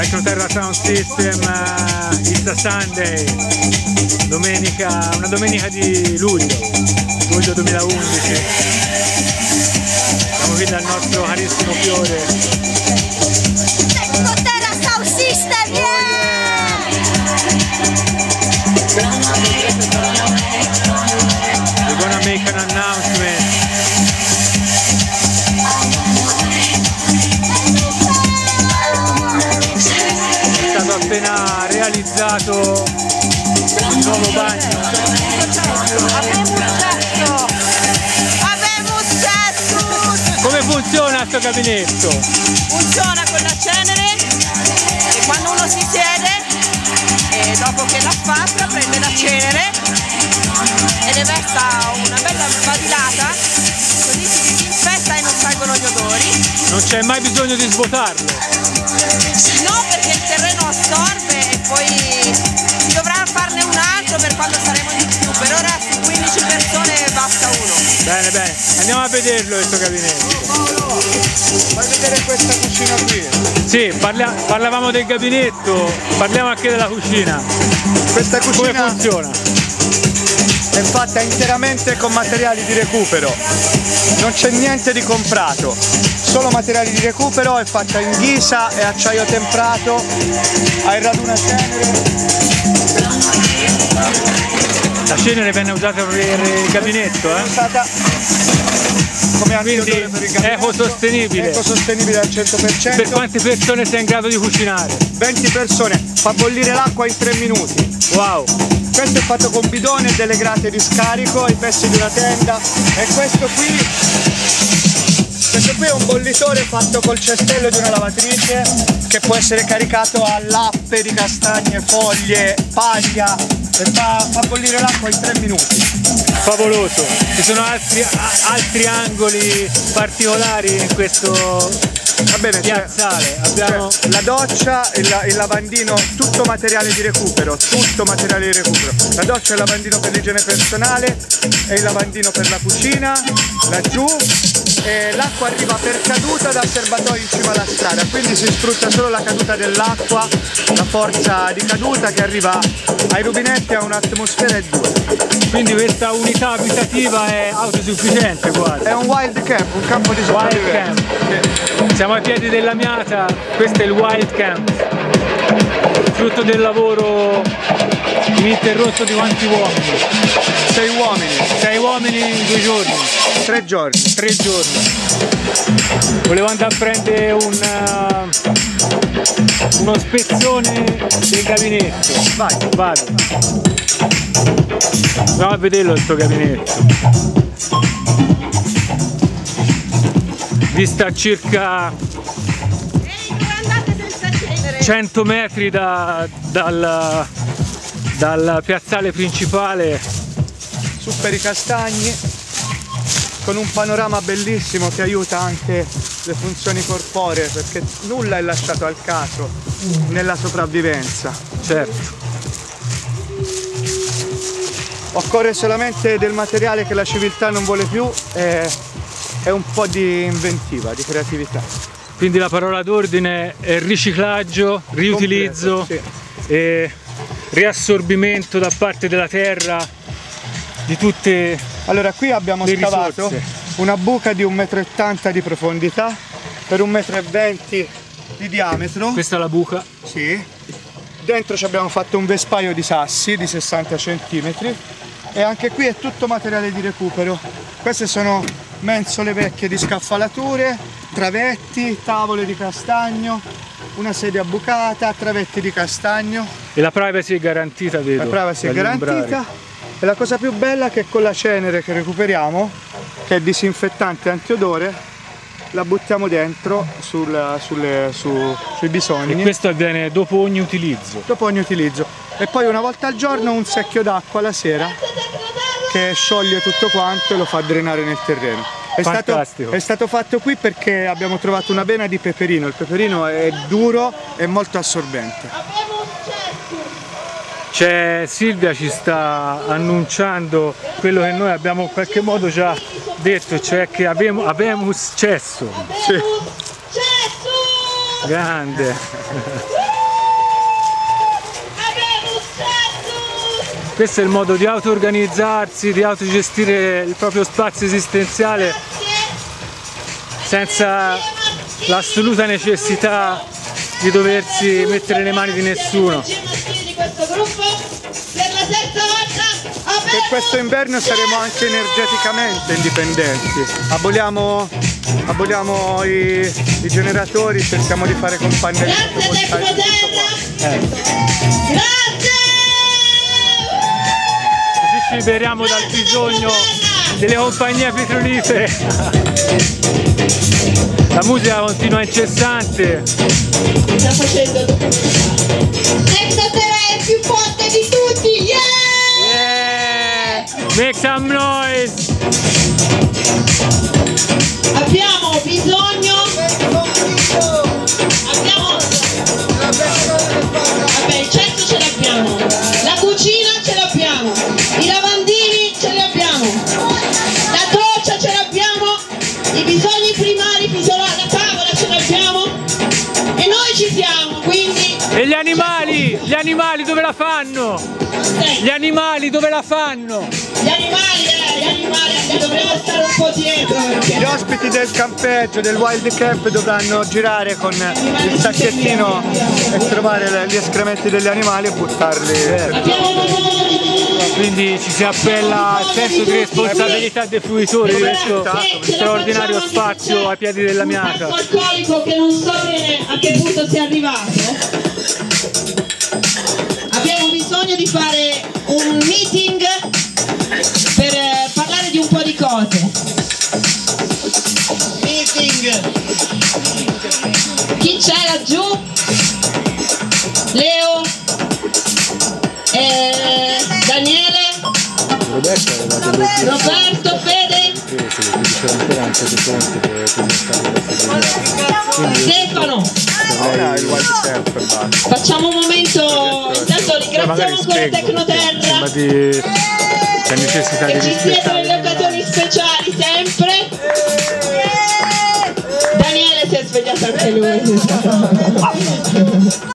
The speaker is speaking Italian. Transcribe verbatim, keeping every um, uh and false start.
Electroterra Sound System, uh, It's a Sunday, domenica, una domenica di luglio, luglio duemilaundici. Siamo qui dal nostro carissimo Fiore. Electroterra Sound System, yeah! We're gonna make an announcement. Appena realizzato il nuovo bagno. Abbiamo successo! Abbiamo successo! Come funziona questo gabinetto? Funziona con la cenere e quando uno si siede e dopo che l'ha fatta prende la cenere e ne versa una bella badilata, così si disinfetta e non salgono gli odori. Non c'è mai bisogno di svuotarlo? No, perché il terreno assorbe e poi si dovrà farne un altro per quando saremo di più. Per ora su quindici persone basta uno. Bene, bene, andiamo a vederlo questo gabinetto. Paolo, fai vedere questa cucina qui. Sì, parlia parlavamo del gabinetto, parliamo anche della cucina. Questa cucina come funziona? È fatta interamente con materiali di recupero, non c'è niente di comprato, solo materiali di recupero, è fatta in ghisa e acciaio temprato, hai raduna cenere. La cenere viene usata per il gabinetto, eh? Usata come antiodore per il gabinetto, ecosostenibile. Ecosostenibile al cento per cento. Per quante persone sei in grado di cucinare? venti persone, fa bollire l'acqua in tre minuti. Wow! Questo è fatto con bidone e delle grate di scarico, i pezzi di una tenda, e questo qui, questo qui è un bollitore fatto col cestello di una lavatrice che può essere caricato a lappe di castagne, foglie, paglia e fa, fa bollire l'acqua in tre minuti. Favoloso! Ci sono altri, altri angoli particolari in questo Va bene, piazzale. Abbiamo cioè, la doccia e la, il lavandino, tutto materiale di recupero, tutto materiale di recupero. La doccia e il lavandino per l'igiene personale e il lavandino per la cucina, laggiù, e l'acqua arriva per caduta dal serbatoio in cima alla strada, quindi si sfrutta solo la caduta dell'acqua, la forza di caduta che arriva ai rubinetti a un'atmosfera e due. Quindi questa unità abitativa è autosufficiente quasi. È un wild camp, un campo di sopravvivenza. Sì. Siamo ai piedi della Miata, questo è il Wild Camp, frutto del lavoro ininterrotto di quanti uomini? Sei uomini. Sei uomini in due giorni. Tre giorni. Tre giorni. Volevo andare a prendere un, uh, uno spezzone del gabinetto. Vai. Vado. Andiamo a vederlo questo gabinetto. Vista a circa cento metri da, dal, dal piazzale principale. Su per i castagni, con un panorama bellissimo che aiuta anche le funzioni corporee, perché nulla è lasciato al caso nella sopravvivenza. Certo. Occorre solamente del materiale che la civiltà non vuole più e, e un po' di inventiva, di creatività. Quindi la parola d'ordine è riciclaggio, riutilizzo, completo, sì. E riassorbimento da parte della terra di tutte. Allora, qui abbiamo le scavato risorse. Una buca di un metro e ottanta di profondità per un metro e venti di diametro. Questa è la buca. Sì. Dentro ci abbiamo fatto un vespaio di sassi di sessanta centimetri e anche qui è tutto materiale di recupero. Queste sono mensole vecchie di scaffalature, travetti, tavole di castagno, una sedia bucata, travetti di castagno. E la privacy è garantita, vedo. La privacy è garantita. Imbrare. E la cosa più bella è che con la cenere che recuperiamo, che è disinfettante e antiodore, la buttiamo dentro sul, sulle, su, sui bisogni. E questo avviene dopo ogni utilizzo. Dopo ogni utilizzo. E poi una volta al giorno un secchio d'acqua la sera che scioglie tutto quanto e lo fa drenare nel terreno. È stato, è stato fatto qui perché abbiamo trovato una vena di peperino. Il peperino è duro e molto assorbente. C'è Silvia, ci sta annunciando quello che noi abbiamo in qualche modo già detto, cioè che abbiamo, abbiamo successo. Sì. Grande. questo è il modo di auto-organizzarsi, di autogestire il proprio spazio esistenziale senza l'assoluta necessità di doversi mettere le mani di nessuno. Per questo inverno saremo anche energeticamente indipendenti. Aboliamo, aboliamo i, i generatori, cerchiamo di fare con pannelli fotovoltaici tutto qua. Eh. Così ci liberiamo dal bisogno delle compagnie petrolifere. La musica continua incessante. Sta facendo Nexa Terra è più forte di tutti, yeah! Yeah! Make some noise! Abbiamo bisogno abbiamo vabbè, il cesso ce l'abbiamo, la cucina ce l'abbiamo, i lavandini ce li abbiamo, la doccia ce l'abbiamo, i bisogni primari fisiologici, la tavola ce l'abbiamo e noi ci siamo, quindi... E gli animali? Gli animali dove la fanno? Gli animali dove la fanno? Gli animali, eh, gli animali, eh, dovremmo stare un po' dietro perché... Gli ospiti del campeggio, del Wild Camp, dovranno girare con il sacchettino e trovare gli escrementi degli animali e buttarli. Quindi ci si appella al senso di responsabilità dei fruitori di questo straordinario spazio ai piedi della Miata. Un alcolico che non so bene a che punto sia arrivato. Abbiamo bisogno di fare un meeting per eh, parlare di un po' di cose. Meeting! Chi c'è laggiù? Leo? Eh, Daniele? Roberto? Fede? Stefano? Facciamo un momento, intanto ringraziamo ancora Tecnoterra che ci siete nelle occasioni speciali sempre. Daniele si è svegliato anche lui.